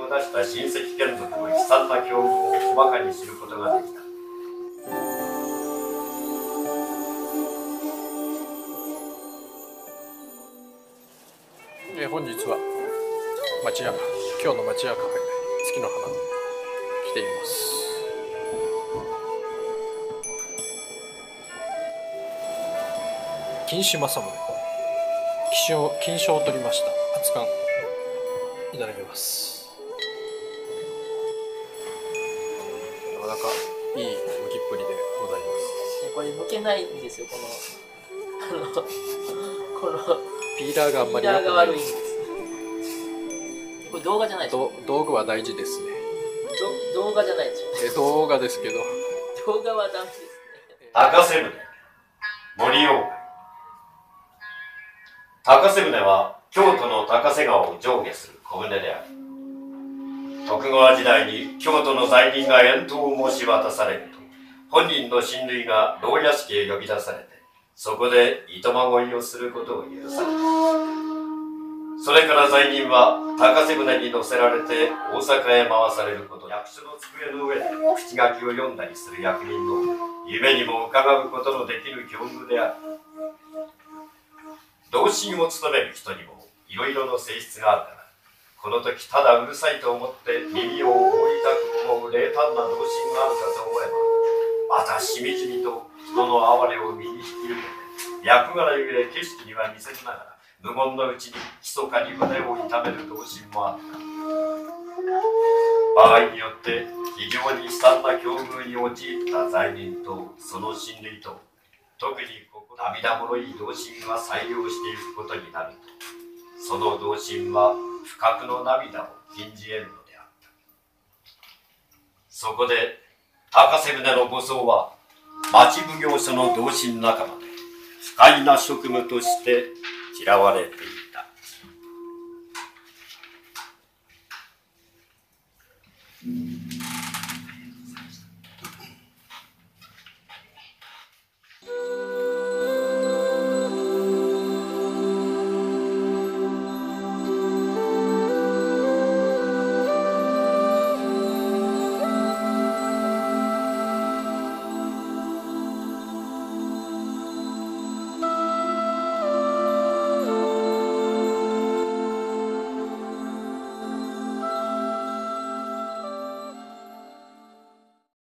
出した親戚眷属の悲惨な境遇を細かに知ることができた。 本日は町屋今日の町屋カフェ月の花来ています。金子政宗金賞を取りました熱燗いただきます。なかなかいい剥きっぷりでございます。 これ剥けないんですよ、このピーラーがあんまりピーラーが悪いんです。これ動画じゃないですか。 道具は大事ですね。 動画じゃないですよ。 動画ですけど。 動画はダメですね。 高瀬舟、森鴎外。高瀬舟は京都の高瀬川を上下する小舟である。徳川時代に京都の罪人が遠島を申し渡されると、本人の親類が牢屋敷へ呼び出されて、そこで糸まごいをすることを許された。それから罪人は高瀬舟に乗せられて大阪へ回されること、役所の机の上で口書きを読んだりする役人の夢にも伺うことのできる境遇である。同心を務める人にもいろいろの性質があるから、この時ただうるさいと思って耳を覆いたく思う冷淡な同心があるかと思えば、またしみじみと人の哀れを身に引き受けて、役柄ゆえ景色には見せずながら無言のうちに密かに胸を痛める同心もあった。場合によって非常に悲惨な境遇に陥った罪人とその親類と、特に涙もろい同心が採用していくことになると、その同心は不覚の涙を禁じ得るのであった。そこで高瀬舟の護送は町奉行所の同心仲間で不快な職務として嫌われていた。